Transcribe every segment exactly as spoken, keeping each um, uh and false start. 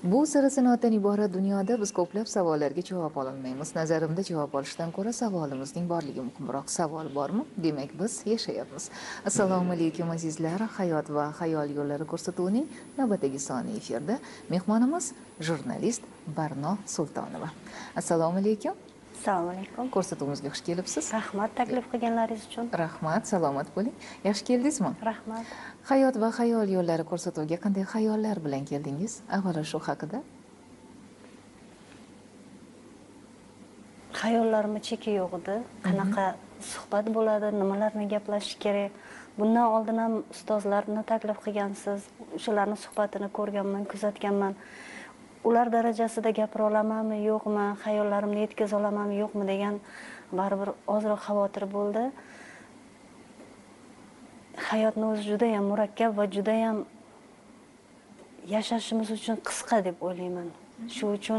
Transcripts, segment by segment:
Bu siri sanoatdan iborat dunyoda biz ko'plab savollarga javob ololmaymiz. Nazarimda javob olishdan ko'ra savolimizning borligi muhimroq. Savol bormi? Demak, biz yashayapmiz. Assalomu alaykum azizlar. Hayot va xayol yo'llari ko'rsatuvining navbatdagi soni efirda. Mehmonimiz jurnalist Barno Sultonova. Assalomu alaykum. Assalomu alaykum. Ko'rsatuvimizga xush kelibsiz. Rahmat taklif qilganlaringiz uchun. Rahmat, salomat bo'ling. Yaxshi keldingizmi? Rahmat. Hayot va xayol yo'llari ko'rsatuviga qanday xayollar bilan keldingiz? Avvalo shu haqida. Xayollarimda cheki yo'q edi. Qanaqa suhbat bo'ladi, nimalarni gaplashish kerak. Bundan oldin ham ustozlarni taklif qilgansiz. O'shalarning suhbatini ko'rganman, kuzatganman. Ular darajasida gapira olamanmi, yo'qmi, xayollarimni yetkaza olamanmi, yo'qmi degan baribir ozroq xavotir bo'ldi. Hayotni o'zi juda ham murakkab va juda ham yashashimiz uchun qisqa deb o'ylayman. Shu uchun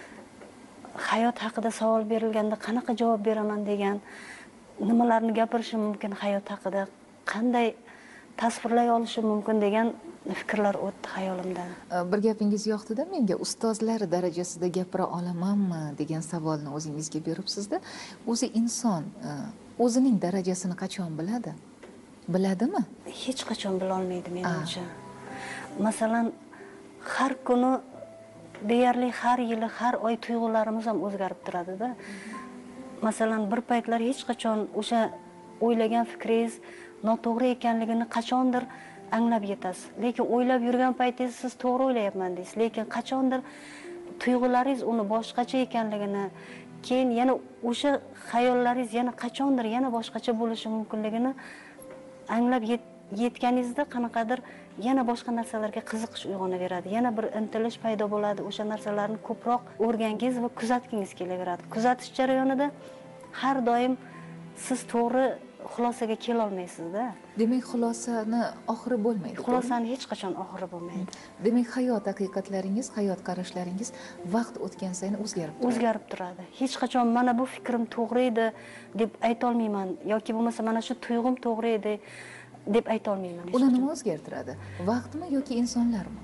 hayot haqida savol berilganda qanaqa javob beraman degan, nimalarni gapirishim mumkin hayot haqida, qanday tasvirlay olishim mumkin degan fikrlar o'tdi xayolimdan. Bir gapingiz yoqdi-da menga, ustozlar darajasida gapira olamanmi degan savolni o'zingizga beribsiz-da. O'zi inson o'zining darajasini qachon biladi? Biladimi? Hech qachon bila olmaydi menimcha. Masalan, har kuni deyarli har yili, har oy tuyg'ularimiz ham o'zgarib turadi-da. Masalan, bir paytlar hech qachon o'sha o'ylagan fikringiz noto'g'ri ekanligini qachondir anglab yetasiz. Lekin o'ylab yurgan paytingiz siz to'g'ri o'ylayapman deysiz, lekin qachondir tuyg'ularingiz uni boshqacha ekanligini, keyin yana o'sha xayollaringiz yana qachondir yana boshqacha bo'lishi mumkinligini anglab yetganingizda qanaqadir yana boshqa narsalarga qiziqish uyg'onaveradi. Yana bir intilish paydo bo'ladi. O'sha narsalarni ko'proq o'rgangingiz va kuzatgingiz kelaveradi. Kuzatish jarayonida har doim siz to'g'ri xulosaga kela olmaysiz-da. Demak, xulosani oxiri bo'lmaydi. Xulosani hech qachon oxiri bo'lmaydi. Demak, hayot haqiqatlaringiz, hayot qarashlaringiz vaqt o'tgan sayin o'zgarib turadi. O'zgarib turadi. Hech qachon mana bu fikrim to'g'ri edi deb ayta olmayman yoki bo'lmasa mana shu tuyg'um to'g'ri edi deb ayta olmayman. Uni nima o'zgartiradi? Vaqtmi yoki insonlarmi?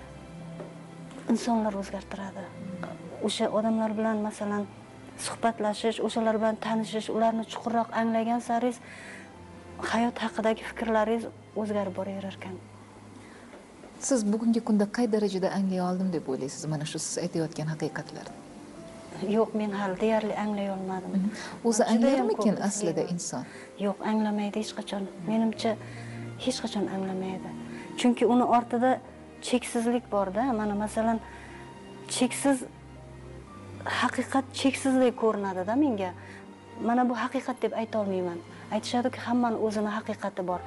Insonlar o'zgartiradi. O'sha odamlar bilan masalan suhbatlashish, o'shalar bilan tanishish, ularni chuqurroq anglagan saringiz hayot haqidagi fikrlaringiz o'zgarib boraverar ekan. Siz bugungi kunda qay darajada anglay oldim deb o'ylaysiz mana shu siz aytayotgan haqiqatlarni? Yo'q, men hali deyarli anglay olmadim. O'zi anglarmikin aslida inson? Yo'q, anglamaydi hech qachon. Menimcha hech qachon anglamaydi. Chunki uni ortida cheksizlik bor-da. Mana masalan cheksiz haqiqat cheksizdek ko'rinadi-da menga. Mana bu haqiqat deb ayta olmayman. Aytishadiki, hammaning o'zini haqiqati bor.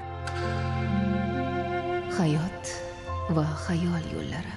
Hayot va xayol yo'llari.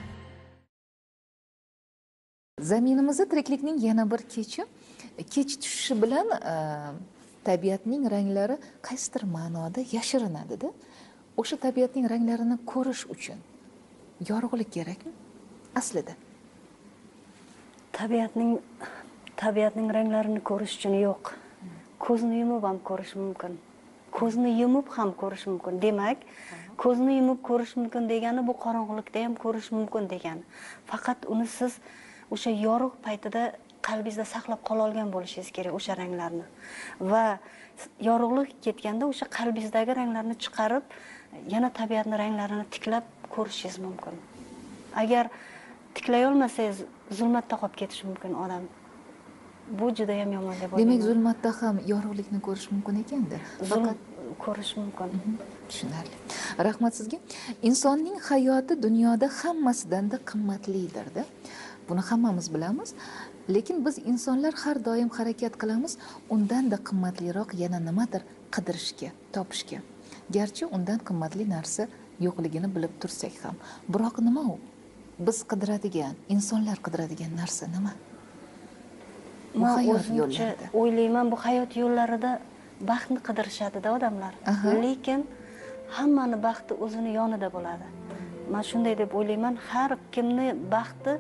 Zaminimizda tiriklikning yana bir kechi, kech tushishi bilan tabiatning ranglari qaysidir ma'noda yashirinadi-da. O'sha tabiatning ranglarini ko'rish uchun yorug'lik kerakmi? Aslida tabiatning tabiatning ranglarini ko'rish uchun yo'q. Ko'zni yumib ham ko'rish mumkin. Ko'zni yumib ham ko'rish mumkin. Demak, ko'zni yumib ko'rish mumkin degani bu qorong'ulikda ham ko'rish mumkin degani. Faqat uni siz o'sha yorug' paytida qalbingizda saqlab qola olgan bo'lishingiz kerak o'sha ranglarni. Va yorug'lik ketganda o'sha qalbingizdagi ranglarni chiqarib, yana tabiatning ranglarini tiklab ko'rishingiz mumkin. Agar tiklay olmasangiz, zulmatda qolib ketishi mumkin odam. Bu juda ham yomon deb o'ylayman. Demak, zulmatda ham yorug'likni ko'rish mumkin ekanda. Faqat ko'rish mumkin. Tushunarli. Rahmat sizga. Insonning hayoti dunyoda hammasidan-da qimmatlidir-da. Buni hammamiz bilamiz. Lekin biz insonlar har doim harakat qilamiz undan-da qimmatliroq yana nimadir qidirishga, topishga. Garchi undan qimmatli narsa yo'qligini bilib tursak ham. Biroq nima u? Biz qidiradigan, insonlar qidiradigan narsa nima? Men o'zimcha o'ylayman, bu hayot yo'llarida baxtni qidirishadi-da odamlar. Lekin hammani baxti o'zini yonida bo'ladi. Men shunday deb o'ylayman, har kimni baxti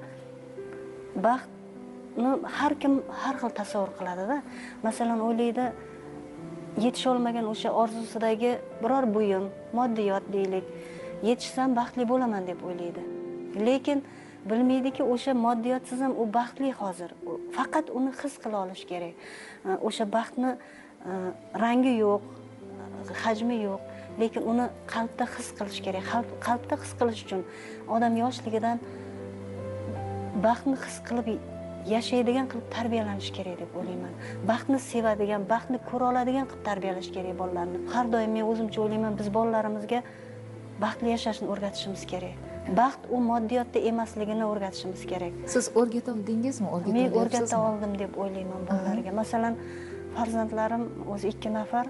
baxtni har kim har xil tasavvur qiladi-da. Masalan, o'ylaydi, yetisha olmagan o'sha orzusidagi biror buyum, moddiyot deylik, yetishsam baxtli bo'laman deb o'ylaydi. Lekin bilmaydiki o'sha moddiyotsiz ham u baxtli hozir. Faqat uni his qila olish kerak. O'sha baxtni rangi yo'q, hajmi yo'q, lekin uni qalbda his qilish kerak. Qalbda his qilish uchun odam yoshligidan baxtni his qilib yashaydigan qilib tarbiyalanish kerak deb o'ylayman. Baxtni sevadigan, baxtni ko'ra oladigan qilib tarbiyalash kerak bolalarni. Har doim men o'zimcha o'ylayman, biz bolalarimizga baxtli yashashni o'rgatishimiz kerak. Baxt u moddiyotda emasligini o'rgatishimiz kerak. Siz o'rgata oldingizmi? O'rgata Men o'rgata oldim deb o'ylayman bolalarga. Masalan, farzandlarim o'zi ikki nafar.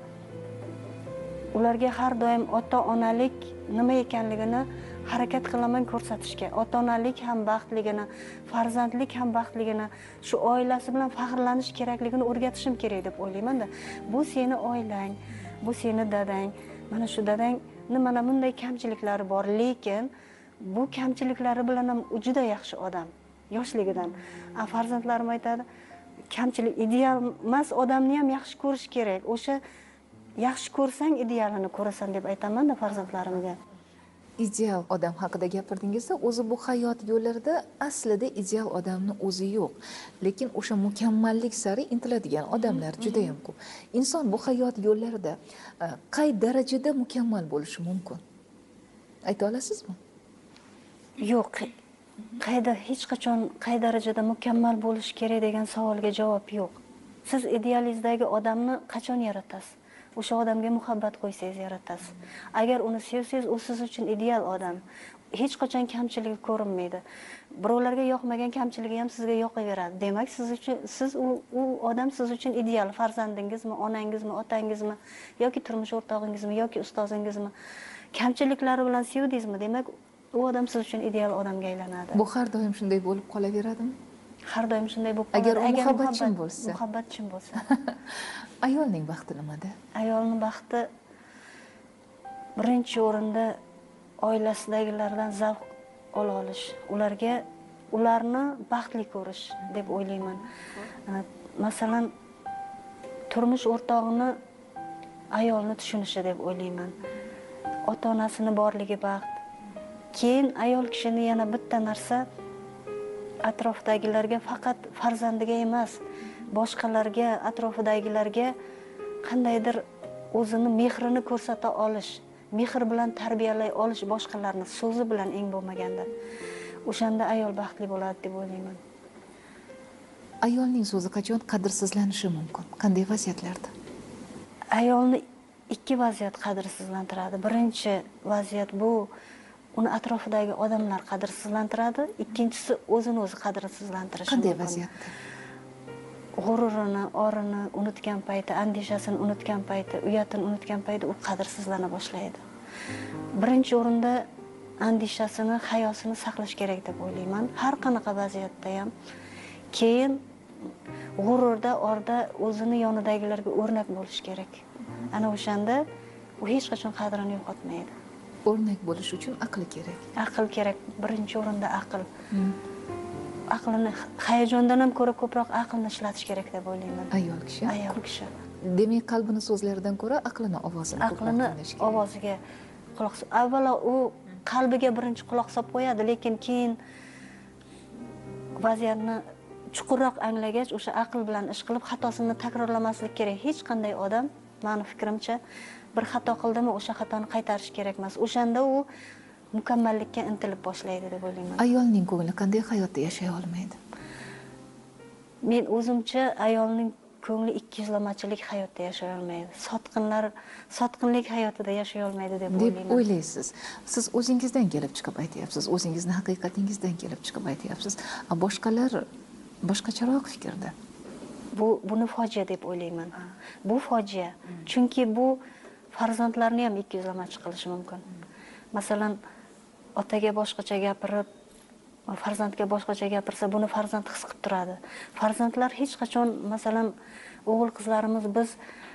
Ularga har doim ota-onalik nima ekanligini harakat qilaman ko'rsatishga. Ota-onalik ham baxtligini, farzandlik ham baxtligini, shu oilasi bilan faxrlanish kerakligini o'rgatishim kerak deb o'ylayman-da. Bu seni oilang, bu seni dadang. Mana shu dadang mana bunday kamchiliklari bor, lekin bu kamchiliklari bilan ham juda yaxshi odam yoshligidan. A farzandlarim aytadi, kamchilik ideal emas, odamni ham yaxshi ko'rish kerak. O'sha yaxshi ko'rsang idealini ko'rasan deb aytaman-da farzandlarimga. Ideal odam haqida gapirdingizda, o'zi bu hayot yo'llarida aslida ideal odamni o'zi yo'q. Lekin o'sha mukammallik sari intiladigan odamlar juda ham ko'p. Inson bu hayot yo'llarida qay darajada mukammal bo'lishi mumkin? Ayta olasizmi? Yo'q. Qayda hech qachon qay darajada mukammal bo'lish kerak degan savolga javob yo'q. Siz idealizdagi odamni qachon yaratasiz? O'sha odamga muhabbat qo'ysangiz yaratasiz. Agar uni sevsangiz, u siz uchun ideal odam. Hech qachon kamchiligi ko'rinmaydi. Birovlarga yoqmagan kamchiligi ham sizga yoqaveradi. Demak, siz uchun siz u u odam siz uchun ideal. Farzandingizmi, onangizmi, otangizmi yoki turmush o'rtog'ingizmi yoki ustozingizmi kamchiliklari bilan sevdingizmi, demak, u odam siz uchun ideal odamga aylanadi. Bu har doim shunday bo'lib qolaveradimi? Har doim shunday bo'lib qoladi. Agar muhabbatchin bo'lsa. Muhabbatchin bo'lsa. Ayolning baxti nimada? Ayolning baxti birinchi o'rinda oilasidagilardan zavq ola olish, ularga ularni baxtli ko'rish deb o'ylayman. Masalan, turmush o'rtog'ini ayolni tushunishi deb o'ylayman. Ota-onasini borligi baxt. Keyin ayol kishini yana bitta narsa atrofdagilarga, faqat farzandiga emas, boshqalarga, atrofidagilarga qandaydir o'zini mehrini ko'rsata olish, mehr bilan tarbiyalay olish boshqalarni, so'zi bilan eng bo'lmaganda. O'shanda ayol baxtli bo'ladi deb o'ylayman. Ayolning so'zi qachon qadrsizlanishi mumkin? Qanday vaziyatlarda? Ayolni ikki vaziyat qadrsizlantiradi. Birinchi vaziyat bu uni atrofidagi odamlar qadrsizlantiradi, ikkinchisi o'zini o'zi qadrsizlantirishi mumkin. Qanday vaziyatda? G'ururini, orini unutgan payti, andishasini unutgan payti, uyatini unutgan payti u qadrsizlana boshlaydi. Birinchi o'rinda andishasini, hayosini saqlash kerak deb o'ylayman. Har qanaqa vaziyatda ham. Keyin g'ururda, orda o'zini yonidagilarga o'rnak bo'lish kerak. Ana o'shanda u hech qachon qadrini yo'qotmaydi. O'rnak bo'lish uchun aql kerak. Aql kerak. Birinchi o'rinda aql. Hmm. Aqlni hayajondan ham ko'ra ko'proq aqlni ishlatish kerak deb o'ylayman. Ayol kishi. Ayol kishi. Demak, qalbini so'zlaridan ko'ra aqlini ovozini aqlini ovoziga quloq solib, avvalo u qalbiga birinchi quloq solib qo'yadi, lekin keyin vaziyatni chuqurroq anglagach, o'sha aql bilan ish qilib xatosini takrorlamaslik kerak. Hech qanday odam, meni fikrimcha, bir xato qildimi, o'sha xatoni qaytarish kerak emas. O'shanda u mukammallikka intilib boshlaydi deb o'ylayman. Ayolning ko'ngli qanday hayotda yashay olmaydi? Men o'zimcha ayolning ko'ngli ikkiyuzlamachilik hayotda yashay olmaydi. Sotqinlar sotqinlik hayotida yashay olmaydi deb o'ylayman. Deb o'ylaysiz. Siz o'zingizdan kelib chiqib aytyapsiz, o'zingizni haqiqatingizdan kelib chiqib aytyapsiz. A boshqalar boshqacharoq fikrda. Bu buni fojia deb o'ylayman. Bu fojia. Chunki bu farzandlarni ham ikkiyuzlamachi qilishi mumkin. Masalan, otaga boshqacha gapirib, farzandga boshqacha gapirsa, buni farzand his qilib turadi. Farzandlar hech qachon, masalan, o'g'il qizlarimiz biz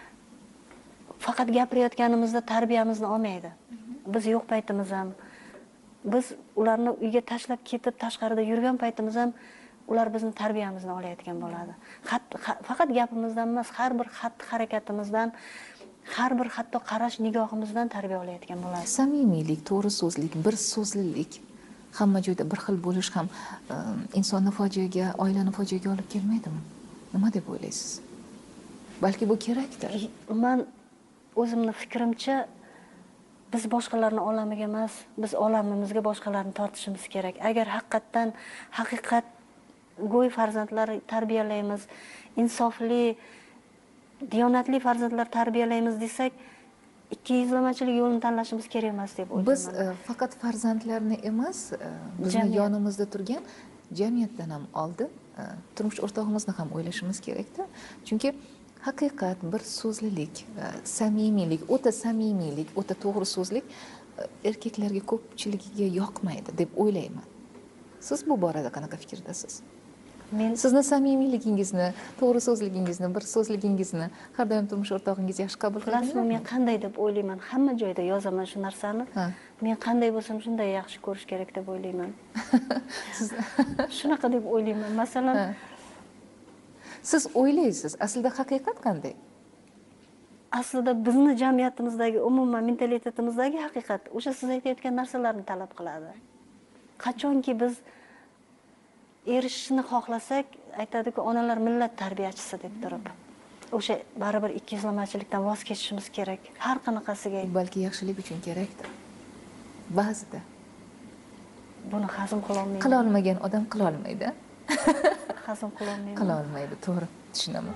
faqat gapirayotganimizda tarbiyamizni olmaydi. Biz yo'q paytimiz ham, biz ularni uyga tashlab ketib tashqarida yurgan paytimiz ham ular bizning tarbiyamizni olayotgan bo'ladi. Faqat gapimizdan emas, har bir xatti harakatimizdan, har bir hatto qarash nigohimizdan tarbiya olayotgan bo'ladi. Samimiylik, to'g'ri so'zlik, bir so'zlilik hamma joyda bir xil bo'lish ham e, insonni fojiaga, oilani fojiaga olib kelmaydimi? Nima deb o'ylaysiz? Balki bu kerakdir. Man o'zimni fikrimcha biz boshqalarning olamiga emas, biz olamimizga boshqalarni tortishimiz kerak. Agar haqiqatdan haqiqat go'y farzandlar tarbiyalaymiz, insofli, diyonatli farzandlar tarbiyalaymiz desak, ikki yuzlamachilik yo'lini tanlashimiz kerak emas deb o'ylayman. Biz e, faqat farzandlarni emas, e, bizni yonimizda turgan jamiyatdan ham oldin e, turmush o'rtog'imizni ham o'ylashimiz kerakda. Chunki haqiqat, bir so'zlilik, e, samimiylik, o'ta samimiylik, o'ta to'g'ri so'zlik e, erkaklarga ko'pchiligiga yoqmaydi deb o'ylayman. Siz bu borada qanaqa fikrdasiz? Men sizni samimiyligingizni, to'g'ri so'zligingizni, bir so'zligingizni har doim turmush o'rtog'ingiz yaxshi qabul qilasizmi? Men qanday deb o'ylayman? Hamma joyda yozaman shu narsani. Men qanday bo'lsam shunday yaxshi ko'rish kerak deb o'ylayman. Siz shunaqa deb o'ylayman. Masalan, siz o'ylaysiz, aslida haqiqat qanday? Aslida bizni jamiyatimizdagi, umuman mentalitetimizdagi haqiqat o'sha siz aytayotgan narsalarni talab qiladi. Qachonki biz erishishni xohlasak, aytadi-ku, onalar millat tarbiyachisi deb turib. O'sha baribir ikki yuzlamachilikdan voz kechishimiz kerak. Har qanaqasiga. Balki yaxshilik uchun kerakdir. Ba'zida. Buni hazm qila olmayman. Qila olmagan odam qila olmaydi. Hazm qila olmayman. Qila olmaydi, to'g'ri, tushunaman.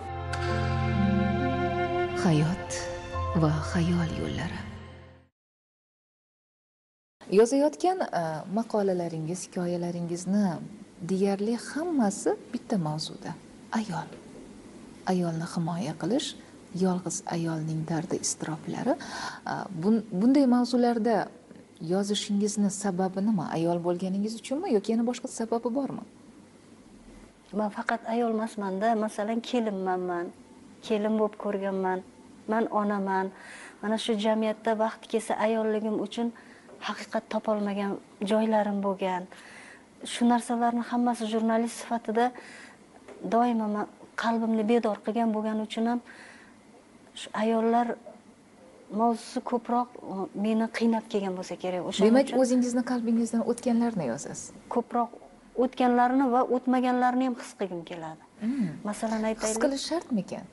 Hayot va xayol yo'llari. Yozayotgan maqolalaringiz, hikoyalaringizni deyarli hammasi bitta mavzuda. Ayol. Ayolni himoya qilish, yolg'iz ayolning dardi, iztiroblari. Bunday mavzularda yozishingizni sababi nima? Ayol bo'lganingiz uchunmi yoki yana boshqa sababi bormi? Men faqat ayol emasman-da, masalan, kelinman men. Kelin bo'lib ko'rganman. Men onaman. Mana shu jamiyatda vaqt kelsa ayolligim uchun haqiqat topolmagan joylarim bo'lgan. Shu narsalarni hammasi jurnalist sifatida doimo qalbimni bedor qilgan bo'lgani uchun ham shu ayollar mavzusi ko'proq meni qiynab kelgan bo'lsa kerak. O'sha demak, o'zingizni qalbingizdan o'tganlarni yozasiz. Ko'proq o'tganlarini va o'tmaganlarini ham his qilgim keladi. Hmm. Masalan, aytaylik, his qilish shartmikan?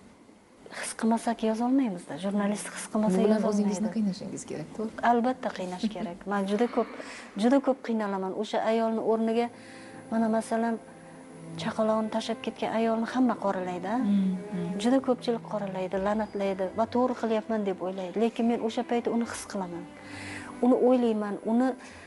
His qilmasak yoza olmaymiz-da. Jurnalist his qilmasa yoza olmaydi. O'zingizni qiynashingiz kerak, to'g'ri? Albatta qiynash kerak. Men juda ko'p, juda ko'p qiynalaman. O'sha ayolni o'rniga mana masalan chaqalog'ini tashab ketgan ayolni hamma qoralaydi. Juda ko'pchilik qoralaydi, la'natlaydi va to'g'ri qilyapman deb o'ylaydi. Lekin men o'sha paytda uni his qilaman. Uni o'ylayman, uni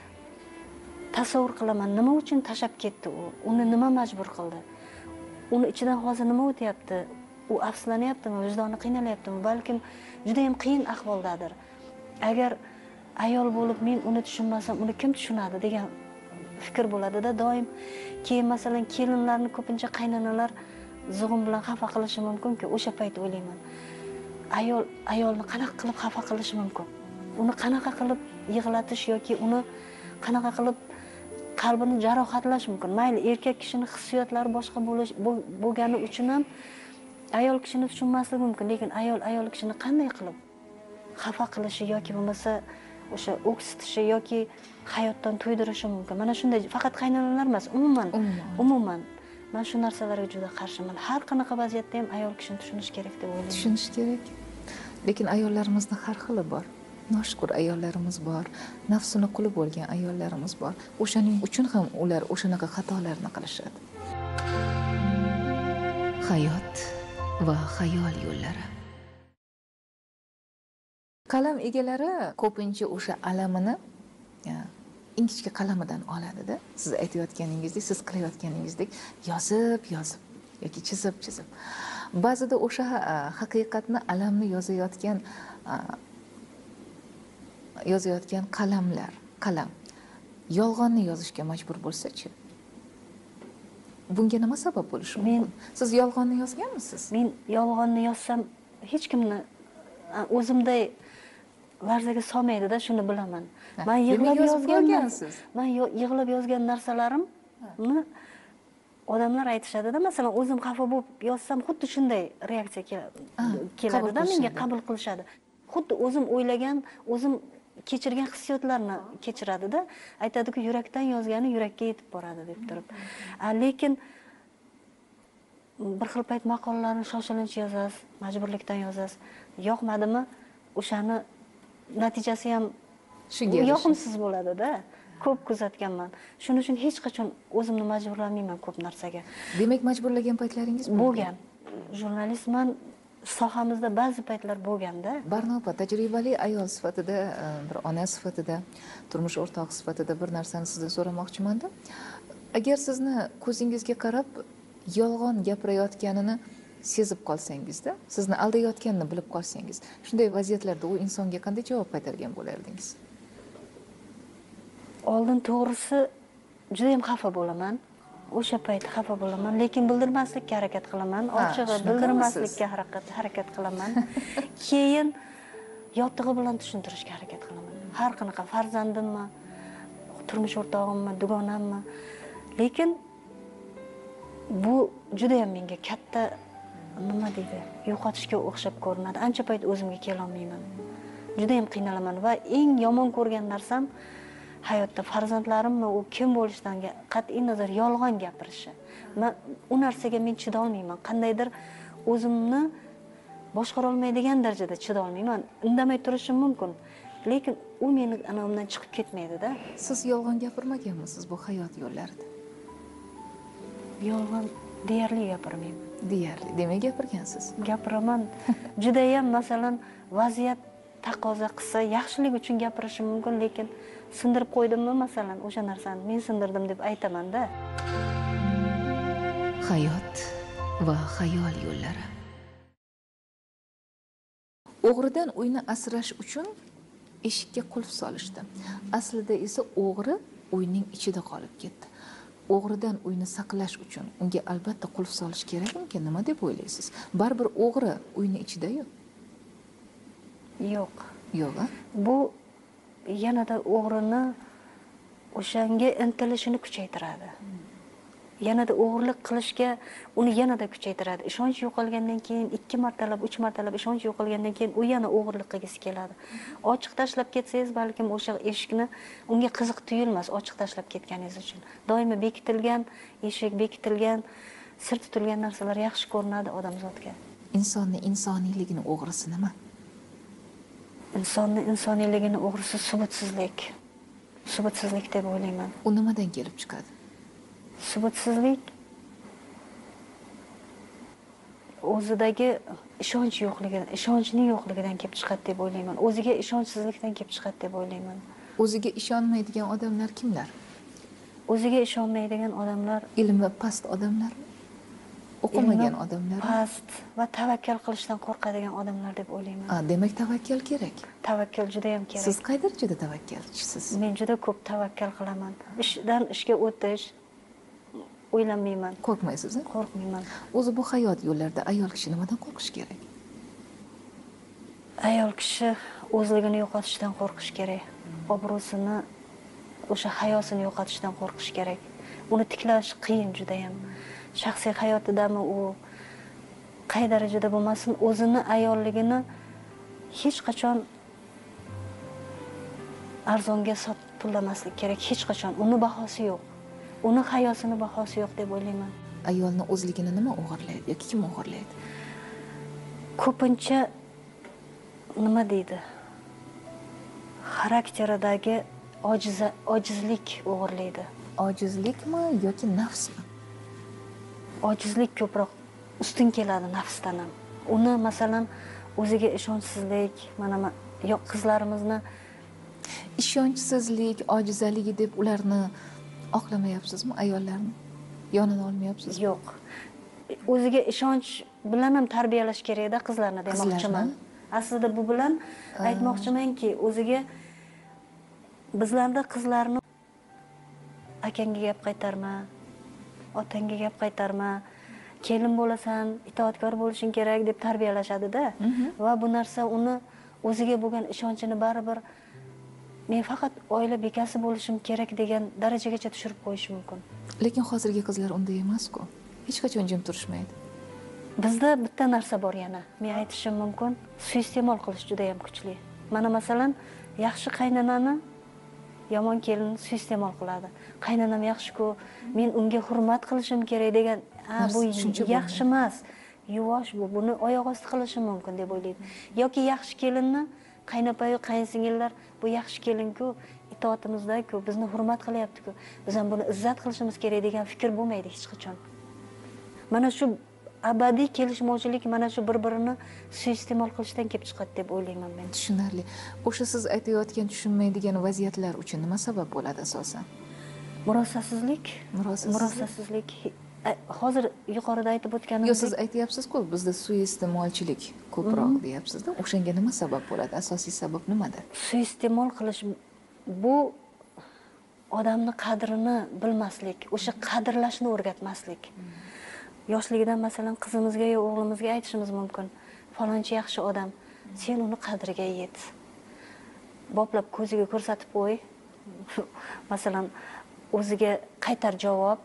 tasavvur qilaman. Nima uchun tashab ketdi u? Uni nima majbur qildi? Uni ichidan hozir nima o'tyapti? U afsuslanyaptimi, vijdoni qiynalyaptimi? Balkim juda ham qiyin ahvoldadir. Agar ayol bo'lib men uni tushunmasam, uni kim tushunadi degan fikr bo'ladi-da doim. Keyin masalan kelinlarni ko'pincha qaynonalar zug'um bilan xafa qilishi mumkin-ku, o'sha payt o'ylayman. Ayol ayolni qanaqa qilib xafa qilishi mumkin? Uni qanaqa qilib yig'latish yoki uni qanaqa qilib qalbini jarohatlash mumkin? Mayli, erkak kishining hissiyotlari boshqa bo'lish bo'lgani uchun ham ayol kishini tushunmasligi mumkin, lekin ayol ayol kishini qanday qilib xafa qilishi yoki bo'lmasa o'sha o'ksitishi yoki hayotdan to'ydirishi mumkin. Mana shunday, faqat qaynonalar emas, umuman, umuman men shu narsalarga juda qarshiman. Har qanaqa vaziyatda ham ayol kishini tushunish kerak deb o'ylayman. Tushunish kerak. Lekin ayollarimizni har xili bor. Noshukur ayollarimiz bor, nafsini quli bo'lgan ayollarimiz bor. O'shaning uchun ham ular o'shanaqa xatolarni qilishadi. Hayot va xayol yo'llari. Qalam egalari ko'pincha o'sha alamini ingichka qalamidan oladi-da. Siz aytayotganingizdek, siz qilayotganingizdek yozib, yozib yoki chizib, chizib. Ba'zida o'sha haqiqatni, alamni yozayotgan yozayotgan qalamlar, qalam yolg'onni yozishga majbur bo'lsa-chi? Bunga nima sabab bo'lishi mumkin? Siz yolg'onni yozganmisiz? Men yolg'onni yozsam hech kimni o'zimday larzaga solmaydi-da, shuni bilaman. Men yig'lab yozgansiz. Men yig'lab yozgan narsalarimni odamlar aytishadi-da, masalan, o'zim xafa bo'lib yozsam xuddi shunday reaksiya keladi-da, menga qabul qilishadi. Xuddi o'zim o'ylagan, o'zim kechirgan hissiyotlarni kechiradida, aytadiki, yurakdan yozgani yurakka yetib boradi deb turib. Lekin bir xil payt maqolalarni shoshilinch yozasiz, majburlikdan yozasiz. Yoqmadimi, o'shani natijasi ham shunga yoqimsiz bo'ladi-da. Ko'p kuzatganman. Shuning uchun hech qachon o'zimni majburlamayman ko'p narsaga. Demak, majburlagan paytlaringiz bo'lgan. Jurnalistman, sohamizda ba'zi paytlar bo'lganda. Barnopa tajribali ayol sifatida, bir ona sifatida, turmush o'rtog'i sifatida bir narsani sizdan so'ramoqchiman-da. Agar sizni ko'zingizga qarab yolg'on gapirayotganini sezib qolsangizda, sizni aldayotganini bilib qolsangiz, shunday vaziyatlarda u insonga qanday javob qaytargan bo'lardingiz? Oldin to'g'risi juda ham xafa bo'laman. O'sha payt xafa bo'laman, lekin bildirmaslikka harakat qilaman. Ochig'i bildirmaslikka harakat harakat qilaman. Keyin yotig'i bilan tushuntirishga harakat qilaman. Har qanaqa farzandimmi, turmush o'rtog'immi, dugonammi. Lekin bu juda ham menga katta nima deydi, yo'qotishga o'xshab ko'rinadi. Ancha payt o'zimga kela olmayman. Juda ham qiynalaman va eng yomon ko'rgan narsam hayotda farzandlarimmi, u kim bo'lishidan qat'iy nazar yolg'on gapirishi. Men u narsaga men chida olmayman. Qandaydir o'zimni boshqara olmaydigan darajada chida olmayman. Indamay turishim mumkin, lekin u meni anamdan chiqib ketmaydi-da. Siz yolg'on gapirmaganmisiz bu hayot yo'llarida? Yolg'on deyarli gapirmayman. Deyarli. Demak, gapirgansiz. Gapiraman. Juda ham, masalan, vaziyat taqozo qilsa, yaxshilik uchun gapirishim mumkin, lekin sindirib qo'ydimmi, masalan, o'sha narsani men sindirdim deb aytaman-da. Hayot va xayol yo'llari. O'g'ridan uyni asrash uchun eshikka qulf solishdi. Aslida esa o'g'ri uyning ichida qolib ketdi. O'g'ridan uyni saqlash uchun unga albatta qulf solish kerakmi? Nima deb o'ylaysiz? Baribir o'g'ri uyning ichida-yu. Yo'q. Yo'q. Bu yanada o'g'rini o'shanga intilishini kuchaytiradi. Yanada o'g'irlik qilishga uni yanada kuchaytiradi. Ishonch yo'qolgandan keyin ikki martalab, uch martalab ishonch yo'qolgandan keyin u yana o'g'irlik qilgisi keladi. Ochiq tashlab ketsangiz, balkim o'sha eshikni unga qiziq tuyulmas, ochiq tashlab ketganingiz uchun. Doimo bekitilgan eshik, bekitilgan, sir tutilgan narsalar yaxshi ko'rinadi odamzodga. Insonni insoniyligini o'g'risi nima? Insonni insoniyligini o'g'risi subutsizlik. Subutsizlik deb o'ylayman. U nimadan kelib chiqadi? Subutsizlik o'zidagi ishonch yo'qligidan, ishonchning yo'qligidan kelib chiqadi deb o'ylayman. O'ziga ishonchsizlikdan kelib chiqadi deb o'ylayman. O'ziga ishonmaydigan odamlar kimlar? O'ziga ishonmaydigan odamlar ilmi past odamlar, o'qimagan odamlar, past va tavakkal qilishdan qo'rqadigan odamlar deb o'ylayman. A, demak tavakkal kerak. Tavakkal juda ham kerak. Siz qay darajada tavakkalchisiz? Men juda ko'p tavakkal qilaman. Ishdan ishga o'tish o'ylamayman. Qo'rqmaysiz? Qo'rqmayman. O'zi bu hayot yo'llarida ayol kishi nimadan qo'rqish kerak? Ayol kishi o'zligini yo'qotishdan qo'rqish kerak. Obro'sini, o'sha hayosini yo'qotishdan qo'rqish kerak. Uni tiklash qiyin juda ham. Shaxsiy hayotidami u qay darajada bo'lmasin, o'zini ayolligini hech qachon arzonga sotib pullamaslik kerak. Hech qachon uni bahosi yo'q. Uni hayosini bahosi yo'q deb o'ylayman. Ayolni o'zligini nima o'g'irlaydi yoki kim o'g'irlaydi? Ko'pincha nima deydi? Xarakteridagi ojiza, ojizlik o'g'irlaydi. Ojizlikmi yoki nafsmi? Ojizlik ko'proq ustun keladi nafsdan ham. Uni masalan o'ziga ishonchsizlik, mana yo'q qizlarimizni ishonchsizlik, ojizaligi deb ularni oqlamayapsizmi, ayollarni? Yonini olmayapsizmi? Yo'q. O'ziga ishonch bilan ham tarbiyalash kerak-da qizlarni demoqchiman. Aslida bu bilan aytmoqchimanki, o'ziga bizlarda qizlarni akangga gap qaytarma, otangga gap qaytarma, kelin bo'lasan, itoatkor bo'lishing kerak deb tarbiyalashadi-da. Va bu narsa uni o'ziga bo'lgan ishonchini baribir men faqat oila bekasi bo'lishim kerak degan darajagacha tushirib qo'yish mumkin. Lekin hozirgi qizlar unday emas-ku. Hech qachon jim turishmaydi. Bizda bitta narsa bor yana. Men aytishim mumkin, suiiste'mol qilish juda ham kuchli. Mana masalan, yaxshi qaynonani yomon kelin suiiste'mol qiladi. Qaynonam yaxshi-ku, men unga hurmat qilishim kerak degan, ha bu yaxshi emas. Yuvosh bu, buni oyoq osti qilishi mumkin deb o'ylaydi. Yoki yaxshi kelinni qaynopa-yu qaynsingillar bu yaxshi kelin-ku, itoatimizda-ku, bizni hurmat qilyapti-ku, biz ham buni izzat qilishimiz kerak degan fikr bo'lmaydi hech qachon. Mana shu abadiy kelishmovchilik mana shu bir-birini suiiste'mol qilishdan kelib chiqadi deb o'ylayman men. Tushunarli. O'sha siz aytayotgan tushunmaydigan vaziyatlar uchun nima sabab bo'ladi asosan? Murosasizlik, murosasizlik. Hozir yuqorida aytib o'tganim. Yo'q, siz aytyapsiz-ku, bizda suiiste'molchilik ko'proq deyapsiz-da. O'shanga nima sabab bo'ladi? Asosiy sabab nimada? Suiiste'mol qilish bu odamni qadrini bilmaslik, o'sha qadrlashni o'rgatmaslik. Yoshligidan masalan qizimizga yo o'g'limizga aytishimiz mumkin. Falonchi yaxshi odam, sen uni qadriga yet. Boplab ko'ziga ko'rsatib qo'y. Masalan, o'ziga qaytar javob.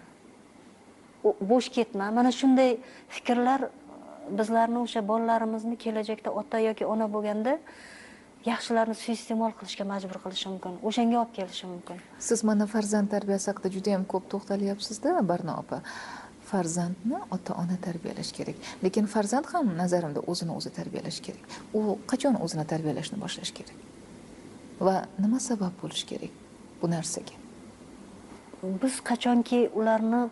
Bo'sh ketma. Mana shunday fikrlar bizlarni o'sha bolalarimizni kelajakda ota yoki ona bo'lganda yaxshilarni suiiste'mol qilishga majbur qilishi mumkin. O'shanga olib kelishi mumkin. Siz mana farzand tarbiyasi haqida juda ham ko'p to'xtalyapsiz-da, Barno opa. Farzandni ota-ona tarbiyalash kerak. Lekin farzand ham nazarimda o'zini o'zi tarbiyalash kerak. U qachon o'zini tarbiyalashni boshlash kerak? Va nima sabab bo'lish kerak bu narsaga? Biz qachonki ularni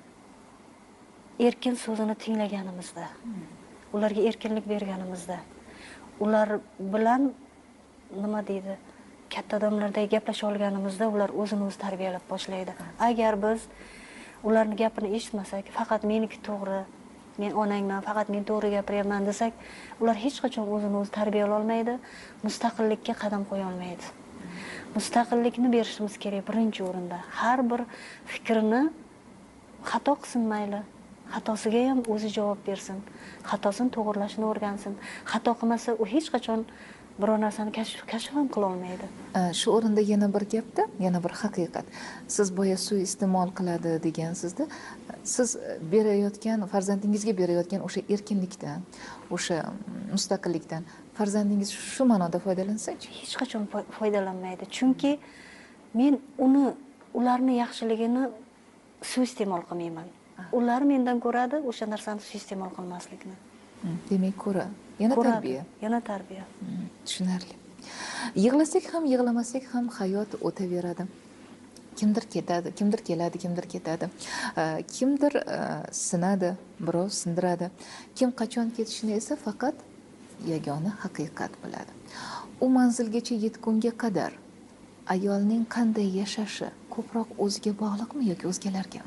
erkin so'zini tinglaganimizda, ularga erkinlik berganimizda, ular bilan nima deydi, katta odamlardek gaplasha olganimizda ular o'zini o'zi tarbiyalab boshlaydi. Agar biz ularning gapini eshitmasak, faqat meniki to'g'ri, men onangman, faqat men to'g'ri gapiryapman desak, ular hech qachon o'zini o'zi tarbiyalay olmaydi, mustaqillikka qadam qo'ya olmaydi. Mustaqillikni berishimiz kerak birinchi o'rinda. Har bir fikrni xato qilsin mayli, xatosiga ham o'zi javob bersin, xatosini to'g'rilashni o'rgansin. Xato qilmasa, u hech qachon biror narsani kashf ham qila olmaydi. Shu o'rinda yana bir gapda, yana bir haqiqat. Siz boya suiiste'mol qiladi degansizda, siz berayotgan farzandingizga berayotgan o'sha erkinlikdan, o'sha mustaqillikdan farzandingiz shu ma'noda foydalansa-chi? Hech qachon foydalanmaydi. Chunki men uni ularni yaxshiligini suiiste'mol qilmayman. Ular mendan ko'radi o'sha narsani suiiste'mol qilmaslikni. Demak, ko'ra, yana tarbiya. Yana tarbiya. Tushunarli. Yig'lasak ham, yig'lamasak ham hayot o'taveradi. Kimdir ketadi, kimdir keladi, kimdir ketadi. Kimdir sinadi, birov sindiradi. Kim qachon ketishini esa faqat yagona haqiqat biladi. U manzilgacha yetgunga qadar ayolning qanday yashashi ko'proq o'ziga bog'liqmi yoki o'zgalargami?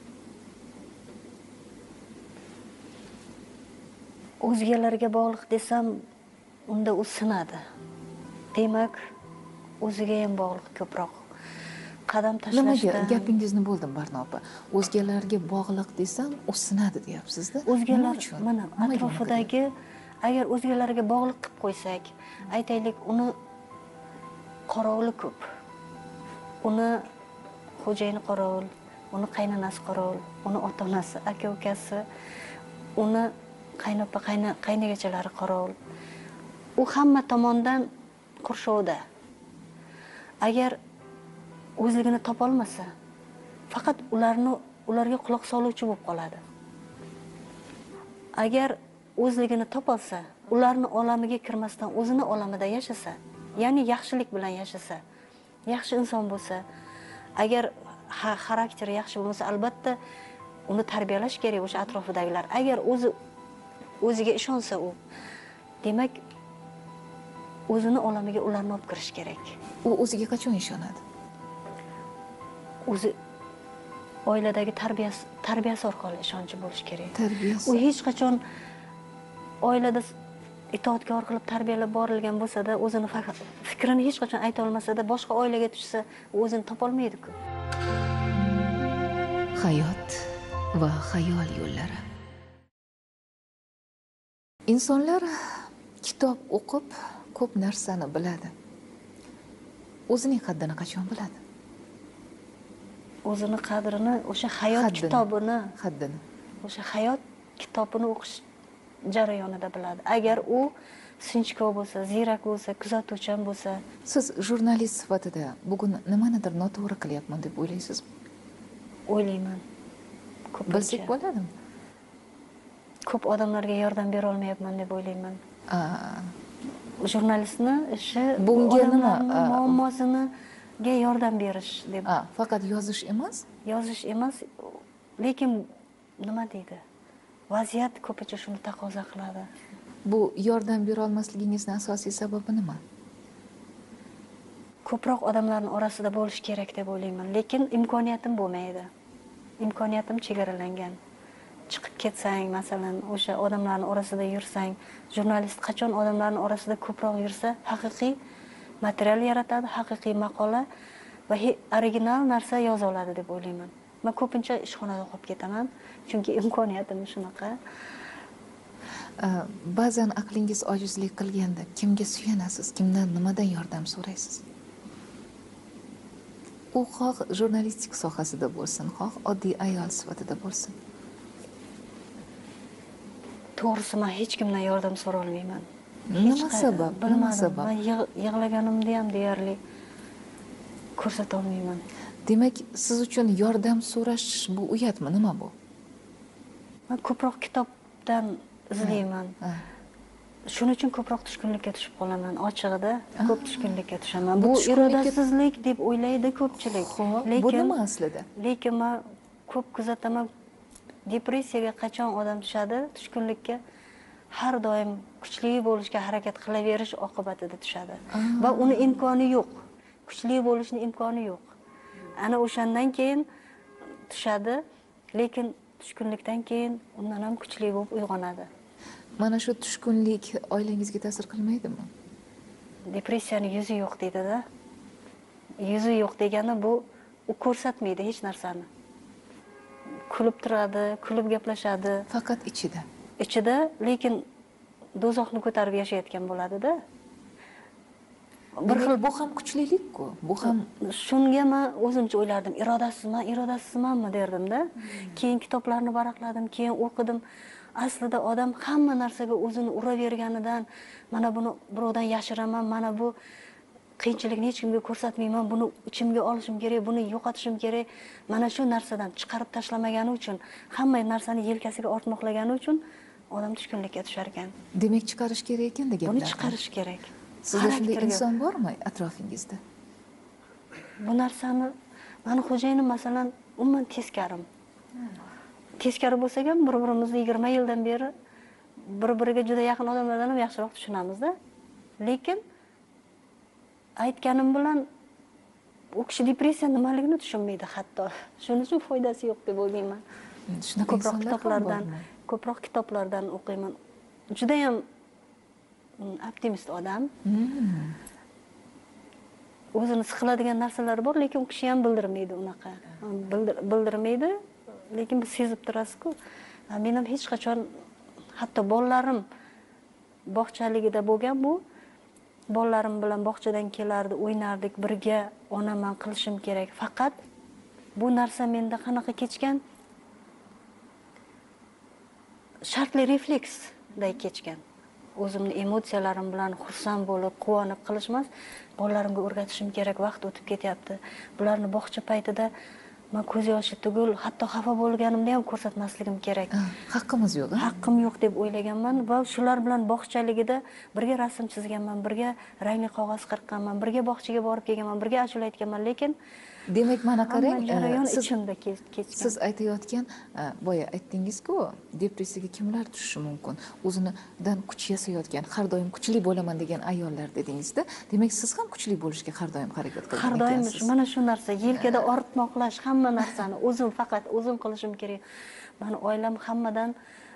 O'zgalarga bog'liq desam, unda u sinadi. Demak, o'ziga ham bog'liq ko'proq. Qadam tashlashda. Nimaga gapingizni bo'ldim, Barno opa? O'zgalarga bog'liq desam, u sinadi deyapsiz-da. O'zgalar mana atrofidagi agar o'zgalarga bog'liq qilib qo'ysak, aytaylik, uni qorovuli ko'p. Uni xo'jayini qorovul, uni qaynonasi qorovul, uni ota-onasi, aka-ukasi, uni qaynopa qaynagachalari qorovul. U hamma tomondan qurshovda. Agar o'zligini topolmasa, faqat ularni ularga quloq soluvchi bo'lib qoladi. Agar o'zligini topolsa, ularni olamiga kirmasdan o'zini olamida yashasa, ya'ni yaxshilik bilan yashasa, yaxshi inson bo'lsa, agar xarakteri yaxshi bo'lmasa, albatta uni tarbiyalash kerak o'sha atrofidagilar. Agar o'zi o'ziga ishonsa u, demak o'zini olamiga ularni olib kirish kerak. U o'ziga qachon ishonadi? O'zi oiladagi tarbiyasi tarbiyasi orqali ishonchi bo'lishi kerak. Tarbiyasi. U hech qachon oilada itoatkor qilib tarbiyalab borilgan bo'lsa-da, o'zini faqat fikrini hech qachon ayta olmasa-da, boshqa oilaga tushsa, u o'zini topolmaydi-ku. Hayot va xayol yo'llari. Insonlar kitob o'qib ko'p narsani biladi. O'zining qaddini qachon biladi? O'zini qadrini o'sha hayot kitobini, haddini, o'sha hayot kitobini o'qish jarayonida biladi. Agar u sinchkov bo'lsa, ziyrak bo'lsa, kuzatuvchan bo'lsa. Siz jurnalist sifatida bugun nimanidir noto'g'ri qilyapman deb o'ylaysizmi? O'ylayman. Bilsak bo'ladimi? Ko'p odamlarga yordam bera olmayapman deb o'ylayman. Aa, Jurnalistni ishi bunga nima muammosiniga yordam berish deb. a, faqat yozish emas? Yozish emas, lekin nima deydi? Vaziyat ko'pincha shuni taqozo qiladi. Bu yordam bera olmasligingizning asosiy sababi nima? Ko'proq odamlarning orasida bo'lish kerak deb o'ylayman, lekin imkoniyatim bo'lmaydi. Imkoniyatim chegaralangan. Chiqib ketsang, masalan, o'sha odamlarning orasida yursang, jurnalist qachon odamlarning orasida ko'proq yursa, haqiqiy material yaratadi, haqiqiy maqola va original narsa yoza oladi deb o'ylayman. Men ko'pincha ishxonada qolib ketaman, chunki imkoniyatim shunaqa. Ba'zan aqlingiz ojizlik qilganda kimga suyanasiz, kimdan nimadan yordam so'raysiz? U xoh jurnalistik sohasida bo'lsin, xoh oddiy ayol sifatida bo'lsin. To'g'risi, men hech kimdan yordam so'ra olmayman. Nima sabab? Nima sabab? Men yig'laganimda ham deyarli ko'rsata olmayman. Demak, siz uchun yordam so'rash bu uyatmi? Nima bu? Men ko'proq kitobdan izlayman. Shuning uchun ko'proq tushkunlikka tushib qolaman. Ochig'ida ko'p tushkunlikka tushaman. Bu irodasizlik deb o'ylaydi ko'pchilik. Lekin bu nima aslida? Lekin men ko'p kuzataman. Depressiyaga qachon odam tushadi? Tushkunlikka har doim kuchli bo'lishga harakat qilaverish oqibatida tushadi. Va uni imkoni yo'q. Kuchli bo'lishning imkoni yo'q. Ana o'shandan keyin tushadi, lekin tushkunlikdan keyin undan ham kuchli bo'lib uyg'onadi. Mana shu tushkunlik oilangizga ta'sir qilmaydimi? Depressiyaning yuzi yo'q deydi-da. Yuzi yo'q degani bu u ko'rsatmaydi hech narsani. Kulib turadi, kulib gaplashadi. Faqat ichida. Ichida, lekin do'zaxni ko'tarib yashayotgan bo'ladi-da. Bir xil bu ham kuchlilik-ku. Bu ham shunga men o'zimcha o'ylardim, irodasizman, irodasizmanmi derdim-da. Keyin kitoblarni varaqladim, keyin o'qidim. Aslida odam hamma narsaga o'zini uraverganidan, mana buni birovdan yashiraman, mana bu qiyinchilikni hech kimga ko'rsatmayman, buni ichimga olishim kerak, buni yo'qotishim kerak. Mana shu narsadan chiqarib tashlamagani uchun, hamma narsani yelkasiga ortmoqlagani uchun odam tushkunlikka tushar ekan. Demak, chiqarish kerak ekan degan. Buni chiqarish kerak. Sizda shunday inson bormi atrofingizda? Bu narsani meni xo'jayinim masalan umuman teskarim. Teskari bo'lsak ham bir-birimizni yigirma yildan beri bir-biriga juda yaqin odamlardan ham yaxshiroq tushunamiz-da. Lekin aytganim bilan u kishi depressiya nimaligini tushunmaydi hatto. Shuning uchun foydasi yo'q deb o'ylayman. Shunaqa Ko'proq kitoblardan, ko'proq kitoblardan o'qiyman. Juda ham optimist odam. O'zini siqiladigan narsalar bor, lekin u kishi ham bildirmaydi unaqa. Bildirmaydi, lekin biz sezib turasiz-ku. Men ham hech qachon, hatto bolalarim bog'chaligida bo'lgan bu, bolalarim bilan bog'chadan kelardi, o'ynardik birga, onaman qilishim kerak. Faqat bu narsa menda qanaqa kechgan? Shartli refleksday kechgan. O'zimni emotsiyalarim bilan xursand bo'lib, quvonib qilish emas, bolalarimga o'rgatishim kerak, vaqt o'tib ketyapti. Bularni bog'cha paytida men ko'z yoshi tugul, hatto xafa bo'lganimda ham ko'rsatmasligim kerak. Haqqimiz yo'q. Haqqim yo'q deb o'ylaganman va shular bilan bog'chaligida birga rasm chizganman, birga rangli qog'oz qirqqanman, birga bog'chaga borib kelganman, birga ashula aytganman, lekin demak, mana qarang, jarayon ichimda kechgan. Siz aytayotgan, boya aytdingiz-ku, depressiyaga kimlar tushishi mumkin? O'zinidan kuch yasayotgan, har doim kuchli bo'laman degan ayollar dedingizda, demak siz ham kuchli bo'lishga har doim harakat qilgan Har doim mana shu narsa, yelkada ortmoqlash, hamma narsani o'zim faqat o'zim qilishim kerak. Meni oilam hammadan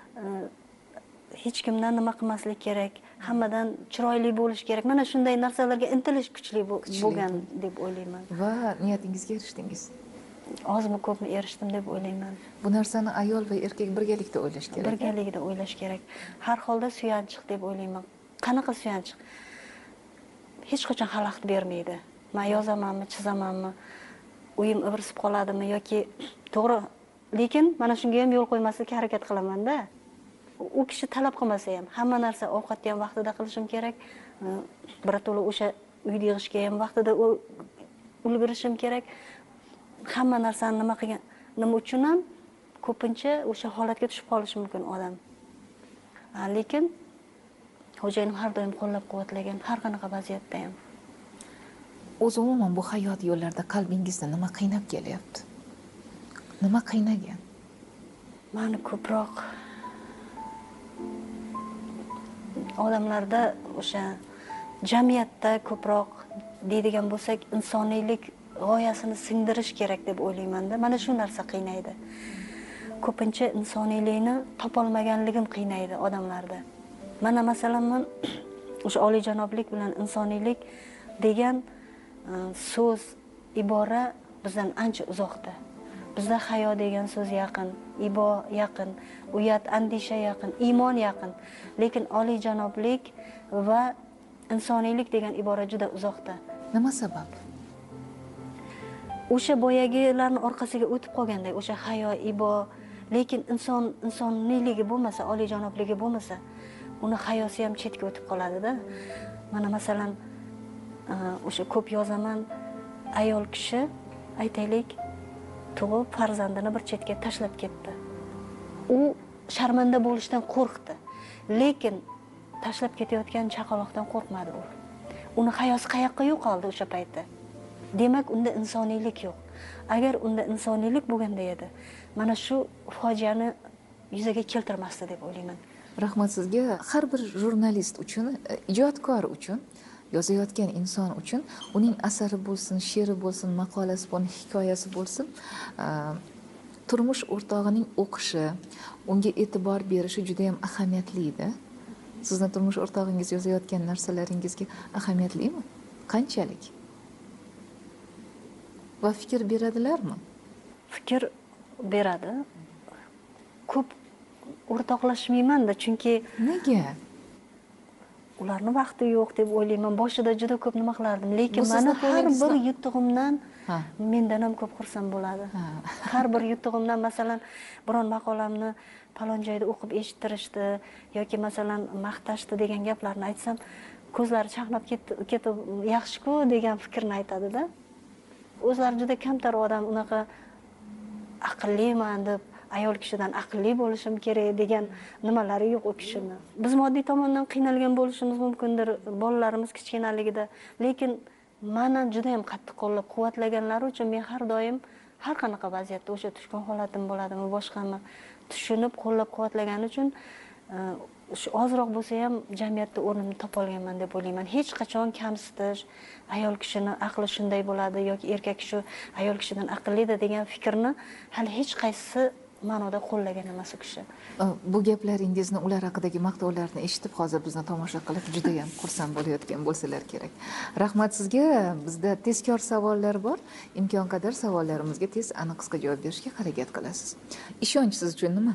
hech kimdan nima qilmaslik kerak, hammadan chiroyli bo'lish kerak. Mana shunday narsalarga intilish kuchli bo'lgan deb o'ylayman. Va niyatingizga erishdingiz. Ozmi ko'pmi erishdim deb o'ylayman. Bu narsani ayol va erkak birgalikda o'ylash kerak. Birgalikda o'ylash kerak. Har holda suyanchiq deb o'ylayman. Qanaqa suyanchiq? Hech qachon xalaqit bermaydi. Men yozamanmi, chizamanmi, o'yim ivirsib qoladimi yoki to'g'ri, lekin mana shunga ham yo'l qo'ymaslikka harakat qilaman-da. u kishi talab qilmasa ham hamma narsa ovqatni ham vaqtida qilishim kerak, birato'la o'sha uyni yig'ishga ham vaqtida ulgurishim kerak. Hamma narsani nima qilgan, nima uchun ham ko'pincha o'sha holatga tushib qolishi mumkin odam. Lekin xo'jayinim har doim qo'llab-quvvatlagan har qanaqa vaziyatda ham. O'zi umuman bu hayot yo'llarida qalbingizni nima qiynab kelyapti? Nima qiynagan? Mani ko'proq odamlarda o'sha jamiyatda ko'proq deydigan bo'lsak, insoniylik g'oyasini singdirish kerak deb o'ylayman-da. Mana shu narsa qiynaydi. Ko'pincha insoniylikni topolmaganligim qiynaydi odamlarda. Mana masalan men o'sha olijanoblik bilan insoniylik degan so'z, ibora bizdan ancha uzoqda. Bizda hayo degan so'z yaqin, ibo yaqin, uyat, andisha yaqin, iymon yaqin. Lekin olijanoblik va insoniylik degan ibora juda uzoqda. Nima sabab? O'sha boyagilarning orqasiga o'tib qolganday, o'sha hayo, ibo, lekin inson insonlikligi bo'lmasa, oliyjanobligi bo'lmasa, uni hayosi ham chetga o'tib qoladi-da. Mana masalan, o'sha ko'p yozaman, ayol kishi aytaylik, tug'ib farzandini bir chetga tashlab ketdi. U sharmanda bo'lishdan qo'rqdi, lekin tashlab ketayotgan chaqaloqdan qo'rqmadi u. Uni hayosi qayoqqa yo'qoldi o'sha paytda. Demak, unda insoniylik yo'q. Agar unda insoniylik bo'lganda edi, mana shu fojiani yuzaga keltirmasdi deb o'ylayman. Rahmat sizga. Har bir jurnalist uchun, ijodkor uchun, yozayotgan inson uchun uning asari bo'lsin, she'ri bo'lsin, maqolasi bo'lsin, hikoyasi bo'lsin, turmush o'rtog'ining o'qishi, unga e'tibor berishi juda ham ahamiyatli-da. Sizning turmush o'rtog'ingiz yozayotgan narsalaringizga ahamiyatlimi? Qanchalik? Va fikr beradilarmi? Fikr beradi. Ko'p o'rtoqlashmayman-da, chunki nega? Ularning vaqti yo'q deb o'ylayman. Boshida juda ko'p nima qilardim, lekin mana har bir yutug'imdan mendan ham ko'p xursand bo'ladi. Har bir yutug'imdan, masalan, biron maqolamni falon joyda o'qib eshittirishdi yoki masalan maqtashdi degan gaplarni aytsam, ko'zlari chaqnab ketib, yaxshi-ku degan fikrni aytadi-da. O'zlari juda kamtar odam, unaqa aqlliman deb, ayol kishidan aqlli bo'lishim kerak degan nimalari yo'q u kishini. Biz moddiy tomondan qiynalgan bo'lishimiz mumkindir, bolalarimiz kichkinaligida, lekin meni juda ham qattiq qo'llab-quvvatlaganlari uchun men har doim har qanaqa vaziyatda, o'sha tushgan holatim bo'ladimi, boshqami, tushunib qo'llab-quvvatlagani uchun shu ozroq bo'lsa ham jamiyatda o'rnimni topa olganman deb o'ylayman. Hech qachon kamsitish, ayol kishini aqli shunday bo'ladi yoki erkak kishi ayol kishidan aqllidir degan fikrni hali hech qaysi ma'noda qo'llagan emas u kishi. Bu gaplaringizni, ular haqidagi maqtovlarni eshitib hozir bizni tomosha qilib juda ham xursand bo'layotgan bo'lsalar kerak. Rahmat sizga. Bizda tezkor savollar bor. Imkon qadar savollarimizga tez, aniq, qisqa javob berishga harakat qilasiz. Ishonch siz uchun nima?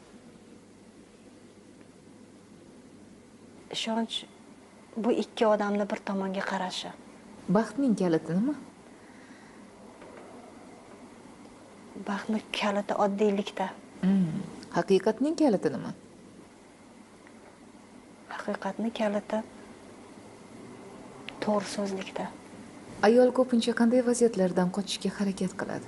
Ishonch bu ikki odamni bir tomonga qarashi. Baxtning kaliti nima? Baxtning kaliti oddiylikda. Hmm. Haqiqatning kaliti nima? Haqiqatning kaliti to'g'ri so'zlikda. Ayol ko'pincha qanday vaziyatlardan qochishga harakat qiladi?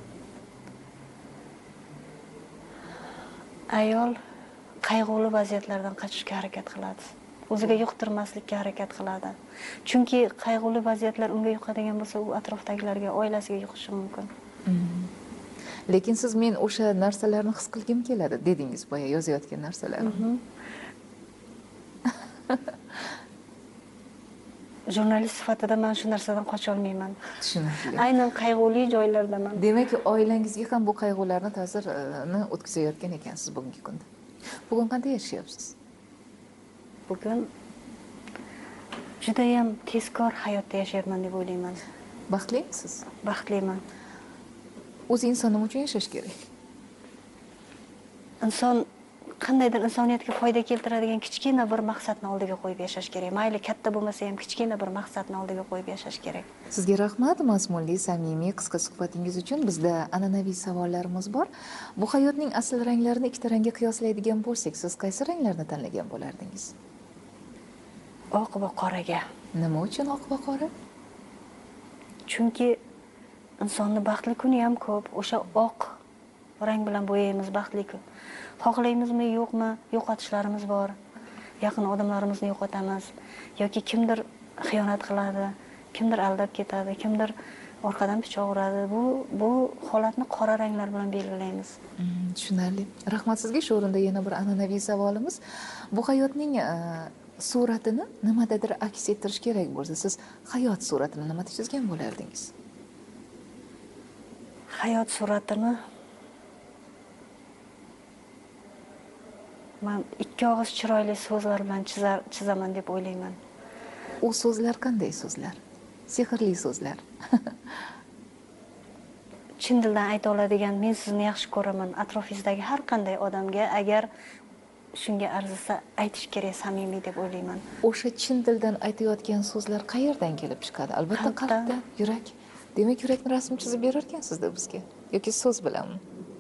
Ayol qayg'uli vaziyatlardan qochishga harakat qiladi. O'ziga yuqtirmaslikka harakat qiladi. Chunki qayg'uli vaziyatlar unga yuqadigan bo'lsa, u atrofdagilarga, oilasiga yuqishi mumkin. Hmm. Lekin siz men o'sha narsalarni his qilgim keladi dedingiz boya yozayotgan narsalarni. Jurnalist sifatida men shu narsadan qocha olmayman. Tushunarli. Aynan qayg'uli joylardaman. Demak, oilangizga ham bu qayg'ularni ta'sirini o'tkazayotgan ekansiz bugungi kunda. Bugun qanday yashayapsiz? Bugun juda ham tezkor hayotda yashayapman deb o'ylayman. Baxtlimisiz? Baxtliman. O'zi inson nima uchun yashash kerak? Inson qandaydir insoniyatga foyda keltiradigan kichkina bir maqsadni oldiga qo'yib yashash kerak. Mayli katta bo'lmasa ham kichkina bir maqsadni oldiga qo'yib yashash kerak. Sizga rahmat mazmunli, samimiy, qisqa suhbatingiz uchun. Bizda an'anaviy savollarimiz bor. Bu hayotning asl ranglarini ikkita rangga qiyoslaydigan bo'lsak, siz qaysi ranglarni tanlagan bo'lardingiz? Oq va qoraga. Nima uchun oq va qora? Chunki insonni baxtli kuni ham ko'p. O'sha oq rang bilan bo'yaymiz baxtli kun. Xohlaymizmi, yo'qmi, yo'qotishlarimiz bor. Yaqin odamlarimizni yo'qotamiz yoki kimdir xiyonat qiladi, kimdir aldab ketadi, kimdir orqadan pichoq uradi. Bu bu holatni qora ranglar bilan belgilaymiz. Mm, tushunarli. Rahmat sizga. Shu o'rinda yana bir an'anaviy savolimiz. Bu hayotning suratini nimadadir aks ettirish kerak bo'lsa, siz hayot suratini nimada chizgan bo'lardingiz? Hayot suratini men ikki og'iz chiroyli so'zlar bilan chizar, chizaman deb o'ylayman. U so'zlar qanday so'zlar? Sehrli so'zlar. Chin dildan ayta oladigan, men sizni yaxshi ko'raman. Atrofingizdagi har qanday odamga agar shunga arzisa aytish kerak samimiy deb o'ylayman. O'sha chin dildan aytayotgan so'zlar qayerdan kelib chiqadi? Albatta qalbdan, yurak. Demak, yurakni rasm chizib berar ekansizda bizga yoki so'z bilanmi?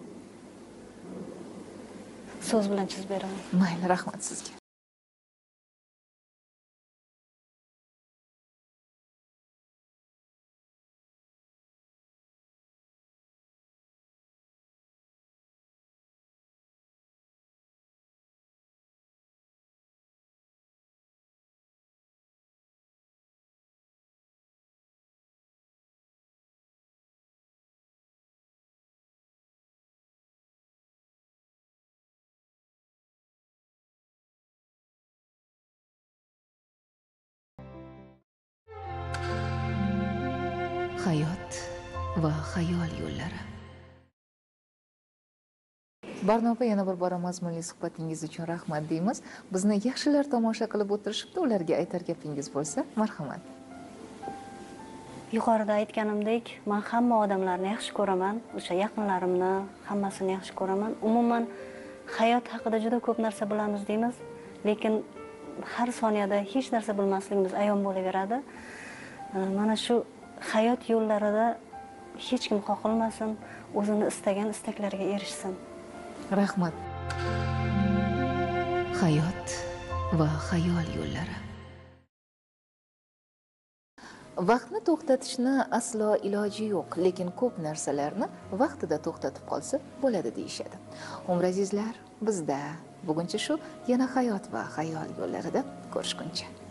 So'z bilan chizib beraman. Mayli, rahmat sizga. Hayot va xayol yo'llari. Barnopa yana bir bora mazmunli suhbatingiz uchun rahmat deymiz. Bizni yaxshilar tomosha qilib o'tirishibdi, ularga aytar gapingiz bo'lsa, marhamat. Yuqorida aytganimdek, men hamma odamlarni yaxshi ko'raman, o'sha yaqinlarimni hammasini yaxshi ko'raman. Umuman hayot haqida juda ko'p narsa bilamiz deymiz, lekin har soniyada hech narsa bilmasligimiz ayon bo'laveradi. Mana shu hayot yo'llarida hech kim qoqilmasin, o'zini istagan istaklariga erishsin. Rahmat. Hayot va xayol yo'llari. Vaqtni to'xtatishni aslo iloji yo'q, lekin ko'p narsalarni vaqtida to'xtatib qolsa bo'ladi deyishadi. Umr azizlar, bizda buguncha shu, yana hayot va xayol yo'llarida ko'rishguncha.